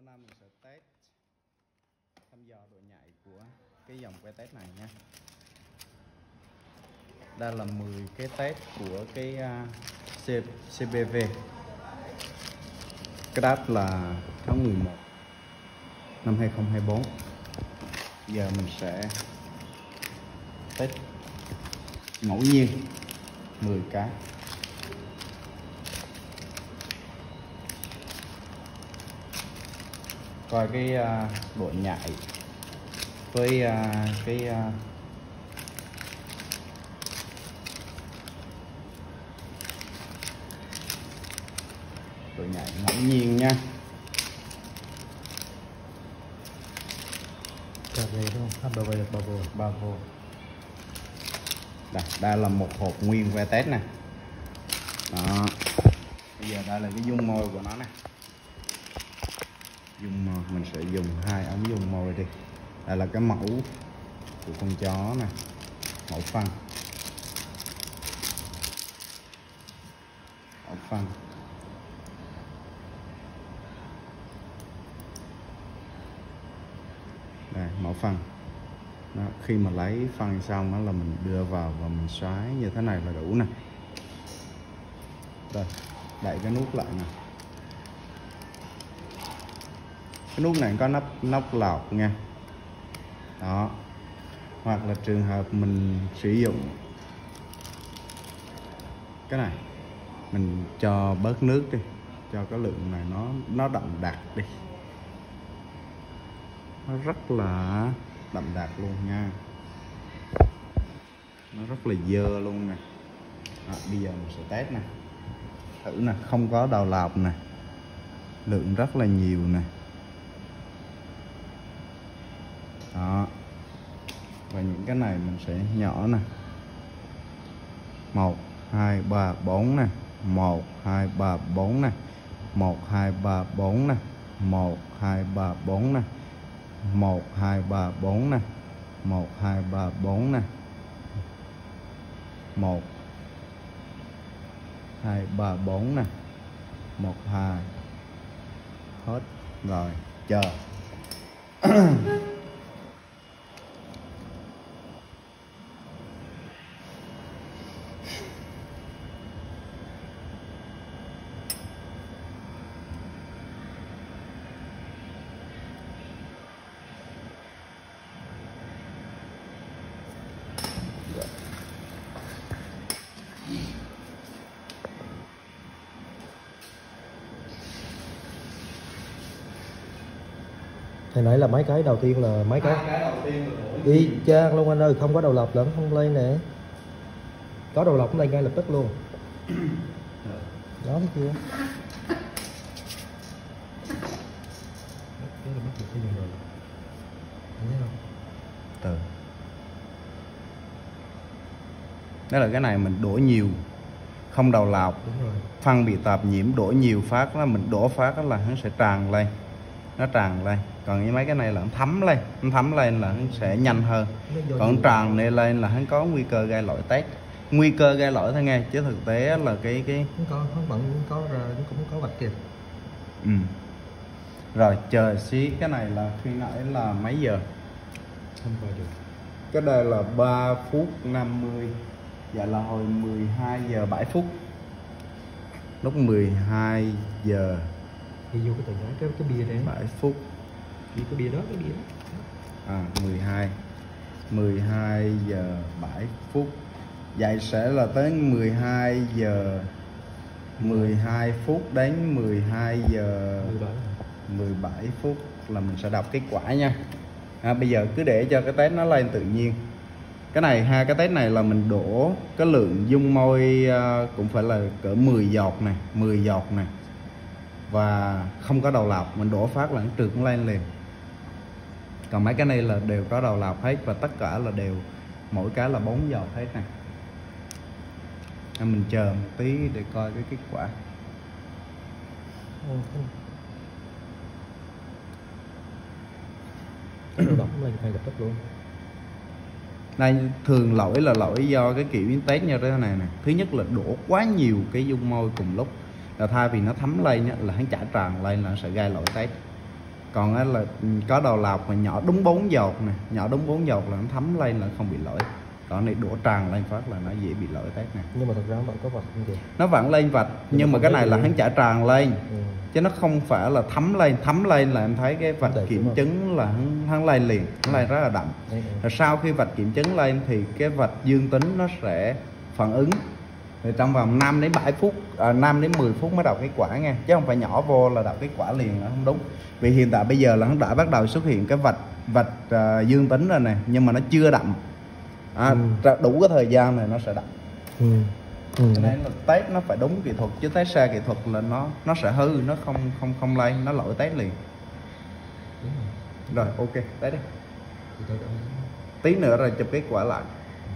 nay mình sẽ test thăm dò độ nhạy của cái dòng que test này nha. Đây là 10 cái test của cái CBV. Cái date là tháng 11 năm 2024. Giờ mình sẽ test ngẫu nhiên 10 cái. Coi cái độ nhạy với cái độ nhạy ngẫu nhiên nha. Bravo. Đây là một hộp nguyên que test nè. Đó. Bây giờ đây là cái dung môi của nó nè. Dung môi mình sẽ dùng 2 ống dung môi đi. Đây là cái mẫu của con chó nè, mẫu phân. Đây, mẫu phân. Đó, khi mà lấy phân xong đó là mình đưa vào và mình xoáy như thế này là đủ nè. Rồi, đậy cái nút lại nè. Cái nút này có nắp lọc nha. Đó. Hoặc là trường hợp mình sử dụng cái này, mình cho bớt nước đi, cho cái lượng này nó đậm đặc đi. Nó rất là đậm đặc luôn nha. Nó rất là dơ luôn nè. Bây giờ mình sẽ test nè. Thử nè, không có đầu lọc nè. Lượng rất là nhiều nè. Đó. Và những cái này mình sẽ nhỏ nè. 1, 2, 3, 4 nè. 1, 2, 3, 4 nè. 1, 2, 3, 4 nè. 1, 2, 3, 4 nè. 1, 2, 3, 4 nè. 1, 2, 3, 4 nè. 1, 2, 3, 4 nè. 1, 2. Hết. Rồi, chờ. Hồi nãy là mấy cái đầu tiên là mấy cái đầu tiên là đi chang luôn anh ơi, không có đầu lọc lẫn không lên nè. Có đầu lọc lên ngay lập tức luôn. Đó thấy chưa? Cái là bắt được cái gì rồi. Thấy không? Từ. Đó là cái này mình đổ nhiều, không đầu lọc. Đúng rồi. Phân bị tạp nhiễm đổ nhiều phát là mình đổ phát là nó sẽ tràn lên. Nó tràn lên. Còn những mấy cái này là nó thấm lên là nó sẽ nhanh hơn. Còn tràn này lên là nó có nguy cơ gây lỗi test. Nguy cơ gây lỗi thôi nghe, chứ thực tế là cái không vẫn có ra, nó cũng có vạch kìa. Rồi chờ xí, cái này là khi nãy là mấy giờ? Không coi được. Cái đây là 3 phút 50. Dạ là hồi 12 giờ 7 phút. Lúc 12 giờ Đi vô cái tờ giấy cái bia đấy 7 phút. Đi cái bia đó. 12 giờ 7 phút. Vậy sẽ là tới 12 phút đến 12 giờ 17 phút là mình sẽ đọc kết quả nha. Bây giờ cứ để cho cái test nó lên tự nhiên. Cái này cái test này là mình đổ cái lượng dung môi cũng phải là cỡ 10 giọt này, 10 giọt này. Và không có đầu lọc, mình đổ phát là nó trượt lên liền. Còn mấy cái này là đều có đầu lọc hết và tất cả là đều mỗi cái là 4 giọt hết nè. Mình chờ một tí để coi cái kết quả. Cái đầu độc lên ngay lập tức luôn. Đây thường lỗi là lỗi do cái kiểu test như thế này nè. Thứ nhất là đổ quá nhiều cái dung môi cùng lúc. Là thay vì nó thấm lên là hắn chả tràn lên là nó sẽ gây lỗi test. Còn á là có đầu lọc mà nhỏ đúng 4 giọt nè, nhỏ đúng 4 giọt là nó thấm lên là không bị lỗi. Còn này đổ tràn lên phát là nó dễ bị lỗi test nè. Nhưng mà thật ra vẫn có vạch không kìa. Nó vẫn lên vạch nhưng mà cái này là hắn chả tràn lên. Chứ nó không phải là thấm lên là em thấy cái vạch kiểm chứng là hắn lên liền, hắn lên rất là đậm. Rồi sau khi vạch kiểm chứng lên thì cái vạch dương tính nó sẽ phản ứng thì trong vòng 5 đến 7 phút, 5 đến 10 phút mới đọc kết quả nha, chứ không phải nhỏ vô là đọc kết quả liền là không đúng. Vì hiện tại bây giờ là hắn đã bắt đầu xuất hiện cái vạch dương tính rồi nè, nhưng mà nó chưa đậm. Đủ cái thời gian này nó sẽ đậm. Cho nên là test nó phải đúng kỹ thuật, chứ test sai kỹ thuật là nó sẽ hư, nó không lên, nó lỗi test liền. Rồi ok, test đi. Tí nữa rồi chụp kết quả lại.